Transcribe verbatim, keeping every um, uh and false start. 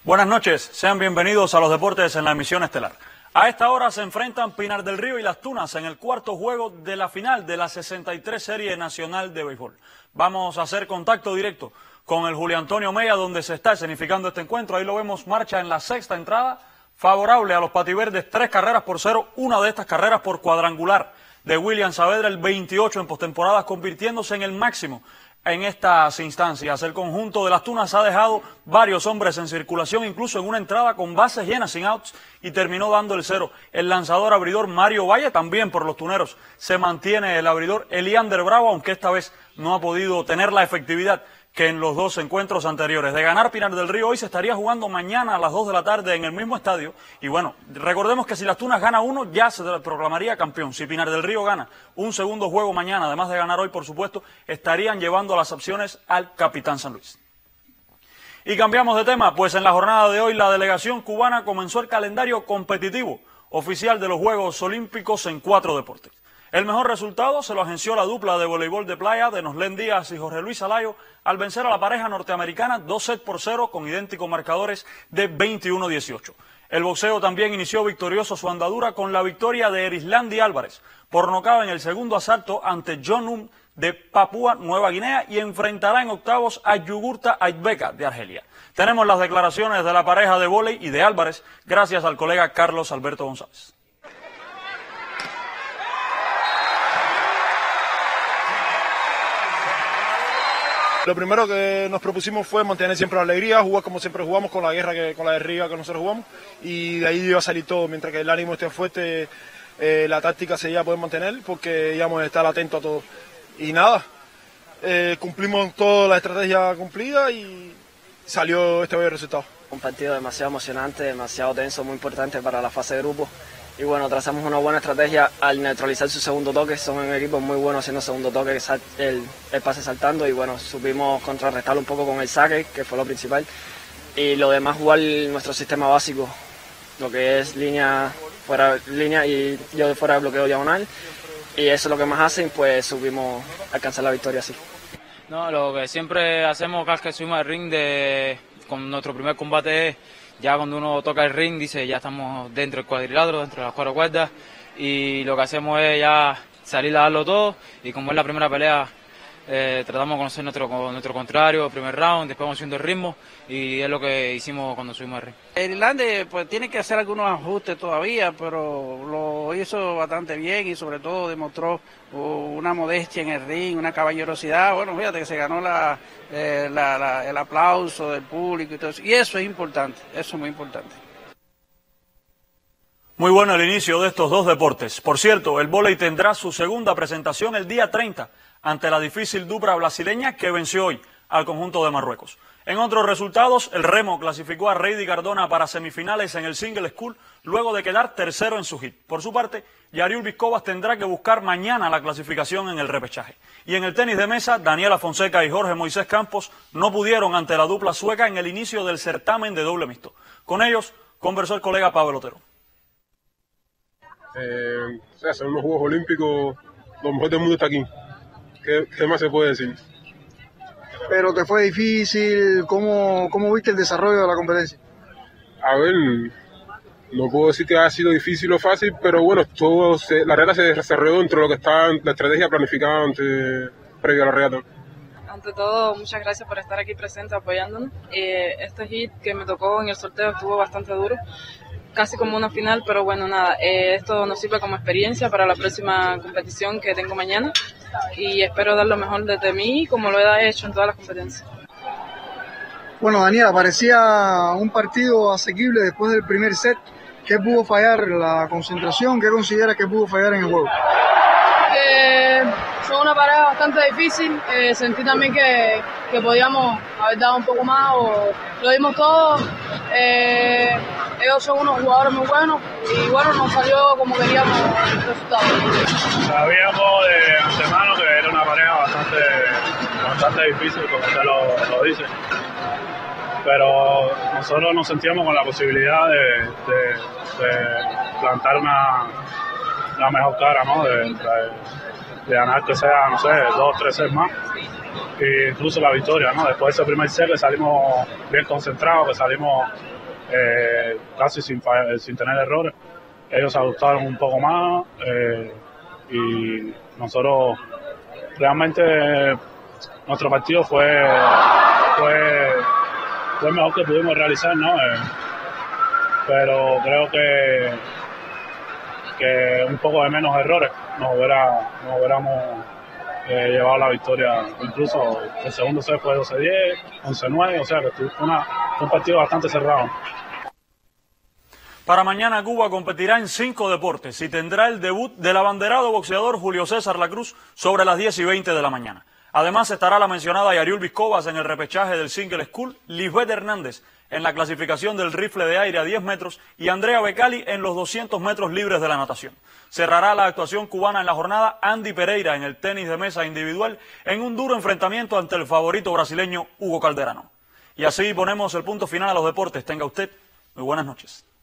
Buenas noches, sean bienvenidos a los deportes en la emisión estelar. A esta hora se enfrentan Pinar del Río y Las Tunas en el cuarto juego de la final de la sesenta y tres Serie Nacional de Béisbol. Vamos a hacer contacto directo con el Julio Antonio Mella, donde se está escenificando este encuentro. Ahí lo vemos, marcha en la sexta entrada, favorable a los pativerdes, tres carreras por cero, una de estas carreras por cuadrangular de William Saavedra, el veintiocho en postemporada, convirtiéndose en el máximo en estas instancias. El conjunto de Las Tunas ha dejado varios hombres en circulación, incluso en una entrada con bases llenas sin outs, y terminó dando el cero. El lanzador abridor Mario Valle, también por los tuneros se mantiene el abridor Eliander Bravo, aunque esta vez no ha podido tener la efectividad que en los dos encuentros anteriores. De ganar Pinar del Río hoy se estaría jugando mañana a las dos de la tarde en el mismo estadio. Y bueno, recordemos que si Las Tunas gana uno, ya se proclamaría campeón. Si Pinar del Río gana un segundo juego mañana, además de ganar hoy, por supuesto, estarían llevando las opciones al Capitán San Luis. Y cambiamos de tema, pues en la jornada de hoy la delegación cubana comenzó el calendario competitivo oficial de los Juegos Olímpicos en cuatro deportes. El mejor resultado se lo agenció la dupla de voleibol de playa de Noslén Díaz y Jorge Luis Alayo al vencer a la pareja norteamericana dos sets por cero con idénticos marcadores de veintiuno a dieciocho. El boxeo también inició victorioso su andadura con la victoria de Erislandy Álvarez por nocaut en el segundo asalto ante John Um de Papúa Nueva Guinea y enfrentará en octavos a Yugurta Aibeka de Argelia. Tenemos las declaraciones de la pareja de vóley y de Álvarez gracias al colega Carlos Alberto González. Lo primero que nos propusimos fue mantener siempre la alegría, jugar como siempre jugamos, con la guerra, que, con la guerrilla que nosotros jugamos, y de ahí iba a salir todo. Mientras que el ánimo esté fuerte, eh, la táctica se iba a poder mantener, porque íbamos a estar atentos a todo. Y nada, eh, cumplimos toda la estrategia cumplida y salió este buen resultado. Un partido demasiado emocionante, demasiado tenso, muy importante para la fase de grupo. Y bueno, trazamos una buena estrategia al neutralizar su segundo toque. Son un equipo muy bueno haciendo segundo toque, el, el pase saltando, y bueno, supimos contrarrestarlo un poco con el saque, que fue lo principal. Y lo demás, jugar nuestro sistema básico, lo que es línea, fuera, línea y yo fuera de bloqueo diagonal. Y eso es lo que más hacen, pues supimos alcanzar la victoria así. No, lo que siempre hacemos cada vez que subimos al ring de, con nuestro primer combate es, ya cuando uno toca el ring, dice ya estamos dentro del cuadrilátero, dentro de las cuatro cuerdas, y lo que hacemos es ya salir a darlo todo, y como es la primera pelea, eh, tratamos de conocer nuestro, nuestro contrario, el primer round, después vamos haciendo el ritmo, y es lo que hicimos cuando subimos al ring. El Irlande pues tiene que hacer algunos ajustes todavía, pero lo hizo bastante bien y sobre todo demostró una modestia en el ring, una caballerosidad. Bueno, fíjate que se ganó la, eh, la, la, el aplauso del público y todo eso, y eso es importante, eso es muy importante. Muy bueno el inicio de estos dos deportes. Por cierto, el vóley tendrá su segunda presentación el día treinta ante la difícil dupla brasileña que venció hoy al conjunto de Marruecos. En otros resultados, el remo clasificó a Reidy Cardona para semifinales en el Single School luego de quedar tercero en su hit. Por su parte, Yariul Vizcovas tendrá que buscar mañana la clasificación en el repechaje. Y en el tenis de mesa, Daniela Fonseca y Jorge Moisés Campos no pudieron ante la dupla sueca en el inicio del certamen de doble mixto. Con ellos conversó el colega Pablo Otero. Eh, o sea, son unos Juegos Olímpicos, lo mejor del mundo está aquí. ¿Qué, qué más se puede decir? Pero te fue difícil, ¿cómo, cómo viste el desarrollo de la competencia? A ver, no puedo decir que haya sido difícil o fácil, pero bueno, todo se, la regata se desarrolló dentro de lo que estaba la estrategia planificada ante, previo a la regata. Ante todo, muchas gracias por estar aquí presente apoyándonos. Eh, este hit que me tocó en el sorteo estuvo bastante duro, casi como una final, pero bueno, nada, eh, esto nos sirve como experiencia para la próxima competición que tengo mañana, y espero dar lo mejor de mí como lo he hecho en todas las competencias. Bueno, Daniela, parecía un partido asequible después del primer set. ¿Qué pudo fallar? ¿La concentración? ¿Qué consideras que pudo fallar en el juego? Eh, fue una pareja bastante difícil, eh, sentí también que, que podíamos haber dado un poco más, o lo dimos todo. Eh, ellos son unos jugadores muy buenos y bueno, nos salió como queríamos el resultado. Sabíamos de antemano que era una pareja bastante, bastante difícil, como usted lo, lo dice, pero nosotros nos sentíamos con la posibilidad de, de, de plantar una, una mejor cara, ¿no? de, de, de ganar que sea, no sé, dos, tres sets más, e incluso la victoria, ¿no? Después de ese primer set que salimos bien concentrados, que salimos eh, casi sin, sin tener errores. Ellos se ajustaron un poco más eh, y nosotros realmente nuestro partido fue, fue, fue el mejor que pudimos realizar, ¿no? Eh, pero creo que, que un poco de menos errores nos, hubiera, nos hubiéramos eh, llevado la victoria. Incluso el segundo set fue doce diez, once nueve, o sea que fue una, un partido bastante cerrado. Para mañana Cuba competirá en cinco deportes y tendrá el debut del abanderado boxeador Julio César Lacruz sobre las diez y veinte de la mañana. Además estará la mencionada Yariul Viscovas en el repechaje del Single School, Lisbeth Hernández en la clasificación del rifle de aire a diez metros y Andrea Becali en los doscientos metros libres de la natación. Cerrará la actuación cubana en la jornada Andy Pereira en el tenis de mesa individual en un duro enfrentamiento ante el favorito brasileño Hugo Calderano. Y así ponemos el punto final a los deportes. Tenga usted muy buenas noches.